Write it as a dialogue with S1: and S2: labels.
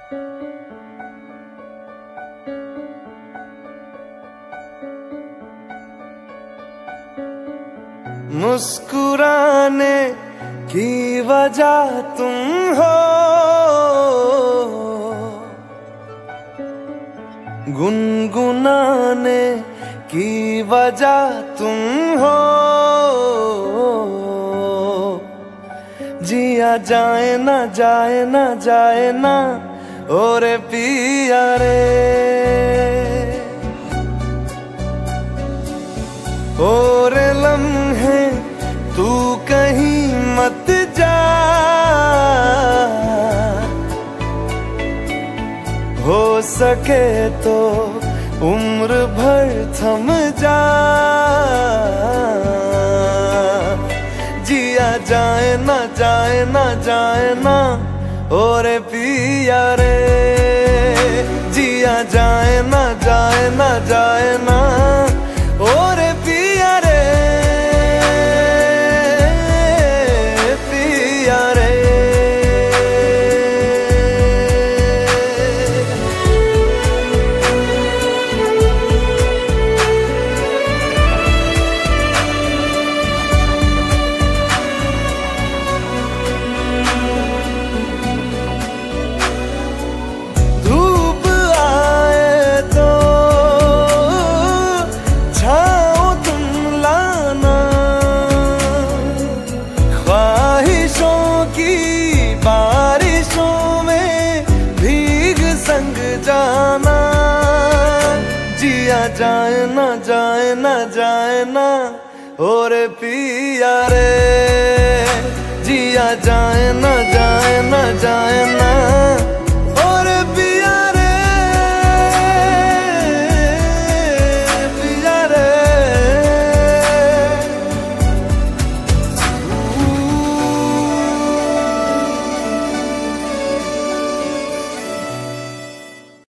S1: मुस्कुराने की वजह तुम हो, गुनगुनाने की वजह तुम हो। जिया जाए ना जाए ना जाए ना और पिया रे, और लम्हे तू कहीं मत जा, हो सके तो उम्र भर थम जा। जिया जाए ना जाए ना जाए ना और पिया रे, जिया जाए ना जाए ना जाए ना और पिया रे, पिया रे। धूप आए तो छाओ तुम लाना, ख्वाहिशों की बारिशों में भीग संग जाना। जिया जाए ना जाए ना जाए ना और पिया रे, जिया जाए ना जाए ना जाए